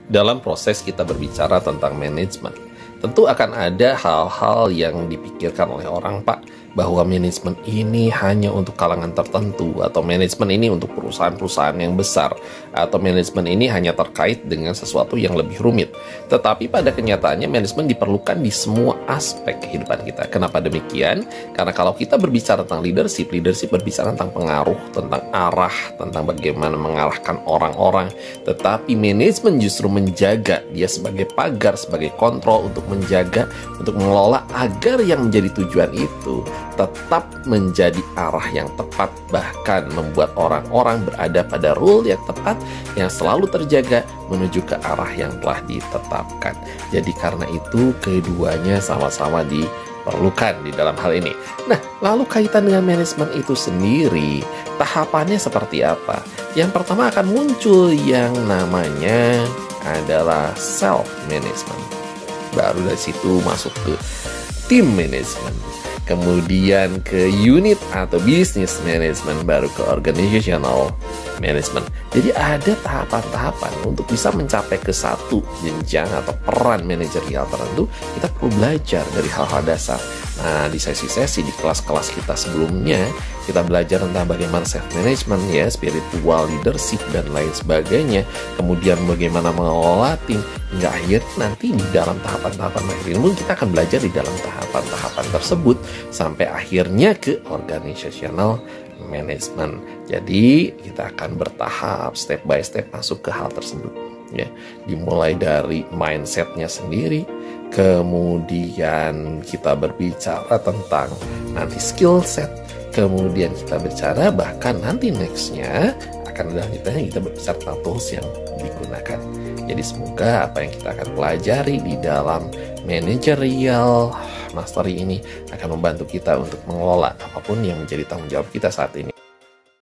Dalam proses kita berbicara tentang manajemen, tentu akan ada hal-hal yang dipikirkan oleh orang, Pak, bahwa manajemen ini hanya untuk kalangan tertentu, atau manajemen ini untuk perusahaan-perusahaan yang besar, atau manajemen ini hanya terkait dengan sesuatu yang lebih rumit. Tetapi pada kenyataannya manajemen diperlukan di semua aspek kehidupan kita. Kenapa demikian? Karena kalau kita berbicara tentang leadership berbicara tentang pengaruh, tentang arah, tentang bagaimana mengarahkan orang-orang. Tetapi manajemen justru menjaga, dia sebagai pagar, sebagai kontrol untuk menjaga, untuk mengelola agar yang menjadi tujuan itu tetap menjadi arah yang tepat, bahkan membuat orang-orang berada pada rule yang tepat, yang selalu terjaga menuju ke arah yang telah ditetapkan. Jadi karena itu keduanya sama-sama diperlukan di dalam hal ini. Nah, lalu kaitan dengan manajemen itu sendiri, tahapannya seperti apa? Yang pertama akan muncul yang namanya adalah self-management. Baru dari situ masuk ke team management. Kemudian ke unit atau business management, baru ke organizational management. Jadi ada tahapan-tahapan untuk bisa mencapai ke satu jenjang atau peran manajerial tertentu. Kita perlu belajar dari hal-hal dasar. Nah, di sesi-sesi di kelas-kelas kita sebelumnya, kita belajar tentang bagaimana self-management, ya, spiritual leadership, dan lain sebagainya. Kemudian bagaimana mengelola tim, hingga akhir nanti di dalam tahapan-tahapan ilmu kita akan belajar di dalam tahapan-tahapan tersebut sampai akhirnya ke organizational management. Jadi kita akan bertahap, step by step masuk ke hal tersebut, ya. Dimulai dari mindsetnya sendiri, kemudian kita berbicara tentang nanti skill set, kemudian kita bicara bahkan nanti nextnya akan lanjutannya kita berbicara tentang tools yang digunakan. Jadi semoga apa yang kita akan pelajari di dalam managerial mastery ini akan membantu kita untuk mengelola apapun yang menjadi tanggung jawab kita saat ini.